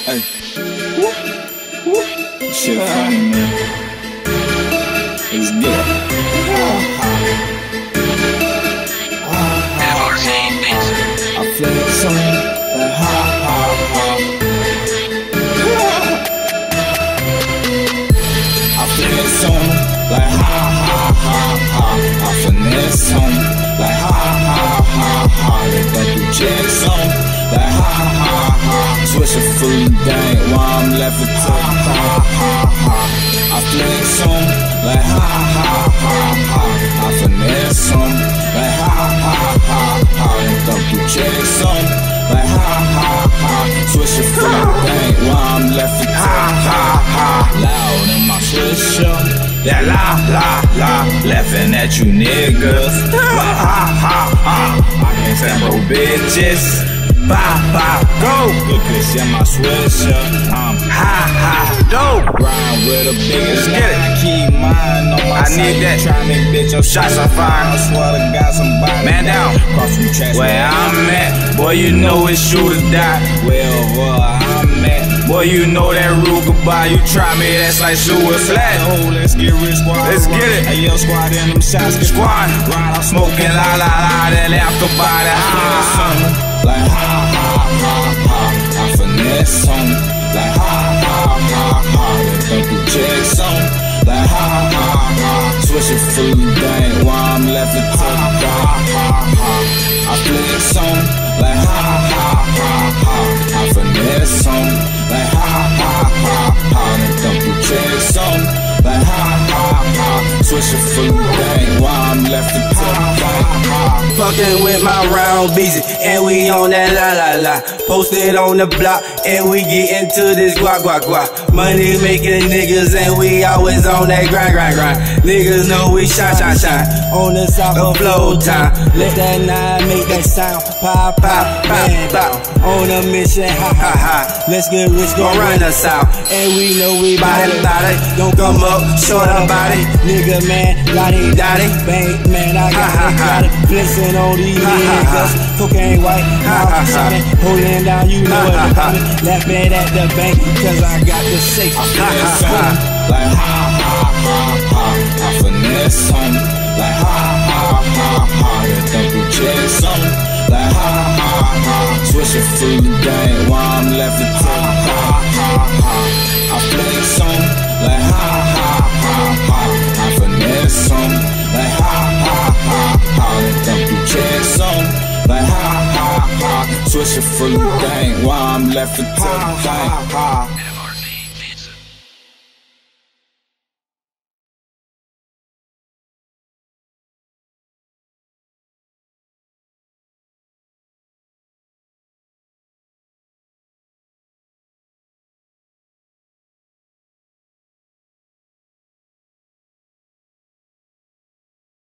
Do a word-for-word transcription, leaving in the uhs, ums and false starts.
Hey. Shit funny, man. Let's get it. I flex on like ha ha ha. I flex on like ha ha ha ha. I finesse on like ha ha ha ha. They think you checks on like ha ha ha. Switch a food gang while I'm left with ha ha ha ha. I flex on like ha ha ha ha. I finesse on like ha ha ha ha. They think you checks on like ha ha ha. Switch a food gang while I'm left with ha ha ha. Loud in my system, that la la la. Laughing at you niggas like ha ha ha. I can't stand bro bitches. Bye, bye, go! Good bitch in my sweatshirt. I'm high, high, dope. Grind with the biggest. Get it. I keep mine on my I side. Need that. Try me, bitch. Your shots are fine. I swear to God, somebody. Man down. Cross from tracks. Where I'm at, boy, you know it's shoot or die. Wherever I'm at, boy, you know that rule goodbye. You try me, that's like suicide. Oh, let's get rich, squad. Let's get it. Hey, yo, squad in them shots. Get squad. Grind, I'm smoking la la la. Then after body, high. Like ha ha ha ha, I finesse on. Like ha ha ha ha, they think you checks on. Like ha ha ha, switch your food gang while I'm left with ha ha ha ha. I flex on. Like ha ha ha ha, I finesse on. Like ha ha ha ha, they think you checks on. Like ha ha ha, switch your food gang while I'm left with ha ha ha. Fucking with my round busy, and we on that la la la. Posted on the block, and we get into this guap guap guap. Money making niggas, and we always on that grind grind grind. Niggas know we shine shine shine. On the south of flow time, let that nine make that sound. Pop pop pop pop. On a mission, ha ha ha. Let's get rich, gon' run us out, and we know we body body. Don't come up short about it, nigga man. Lottie dottie, bank man, I got it, got it. Flexing on these niggas, cocaine white, mouth shining, holding down, you know what I'm coming. Laughing at the bank, cause I got the safe. I finesse on, like ha ha ha ha. I finesse on, like ha ha ha ha. They think you checks on, like ha ha ha. Switch your food gang while I'm left with ha ha ha ha. I flex on, like ha ha ha ha. I finesse on, like ha ha ha ha. They think you checks on, like ha ha ha. Switch your food gang while I'm left with ha ha ha.